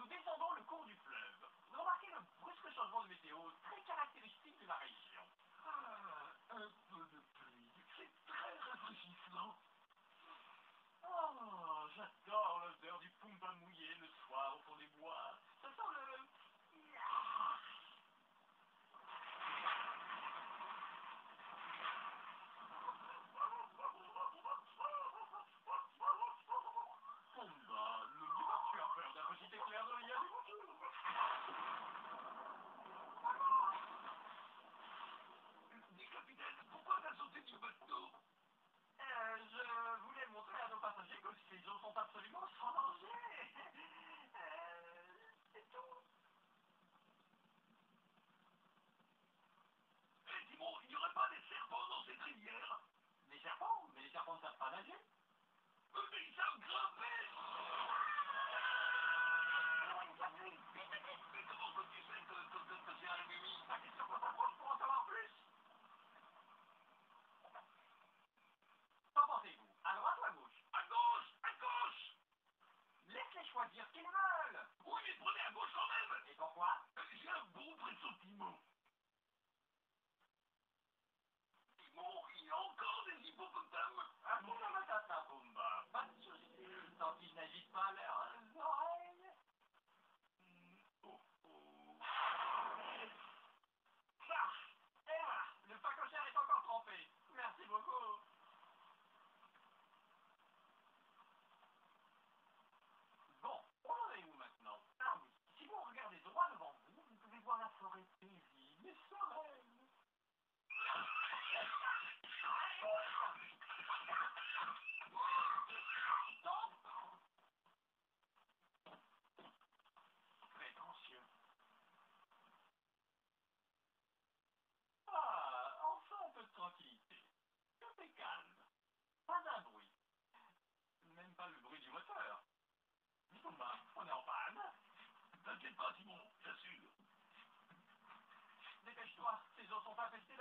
Nous descendons le cours du fleuve. Remarquez le brusque changement de météo, très caractéristique de la région. Ah, un peu de pluie. C'est très rafraîchissant. Oh, j'adore l'odeur du pumba mouillé le soir au fond des bois. Ça sent le... Pumba, ne dis pas que tu as peur d'un petit éclair de réalité. Dis, capitaine, pourquoi t'as sauté du bateau? Je voulais montrer à nos passagers que ces eaux sont absolument sans danger. C'est tout. Eh, Timon, il n'y aurait pas des serpents dans cette rivière? Des serpents? Mais les serpents ne savent pas nager. Mais ils savent grimper! Mais comment que tu sais que c'est un mimi? La question qu'on t'approche pour en savoir plus. Qu'en pensez-vous? À droite ou à gauche? À gauche! À gauche! Laisse-les choisir ce qu'ils veulent. Oui, mais prenez à gauche quand même! Et pourquoi? J'ai un bon pressentiment. Timon, il y a encore des hippopotames? Hakuna Matata, Pumba. Pas de soucis. Tant qu'ils n'agitent pas leurs oreilles. Oh, oh. Ah, et voilà, le phacochère est encore trempé. Merci beaucoup. Bon, on en est où maintenant? Ah oui, si vous regardez droit devant vous, vous pouvez voir la forêt paisible et sereine. Stop! Prétentieux. Ah, enfin un peu de tranquillité. Tout est calme. Pas un bruit. Même pas le bruit du moteur. Bah, on est en panne. T'inquiète pas, Timon, j'assure. Dépêche-toi, ces eaux sont infestées.